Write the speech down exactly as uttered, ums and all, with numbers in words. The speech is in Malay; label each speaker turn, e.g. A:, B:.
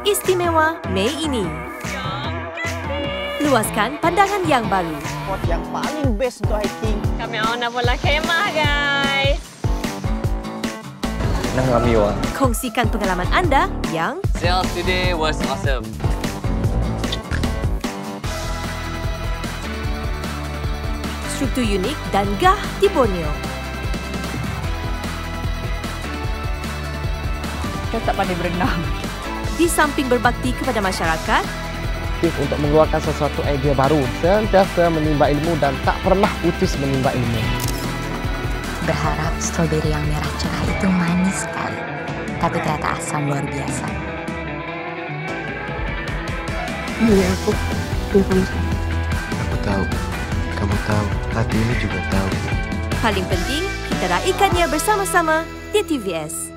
A: istimewa Mei ini. Luaskan pandangan yang baru.
B: Spot yang paling best untuk hiking.
C: Kami mau nak bola kemah, guys.
B: Nak kami wah.
A: Kongsikan pengalaman anda yang
D: Sales today was awesome.
A: struktur unik dan gah di Borneo.
C: Kita tak pandai berenang.
A: Di samping berbakti kepada masyarakat,
E: aktif untuk mengeluarkan sesuatu idea baru, sentiasa menimba ilmu dan tak pernah putus menimba ilmu.
F: Berharap stroberi yang merah cerah itu manis sekali, tapi ternyata asam luar biasa.
G: Ini aku, ini kamu sayang.
H: Aku tahu, kamu tahu, hati ini juga tahu.
A: paling penting kita raikannya bersama-sama di T V S.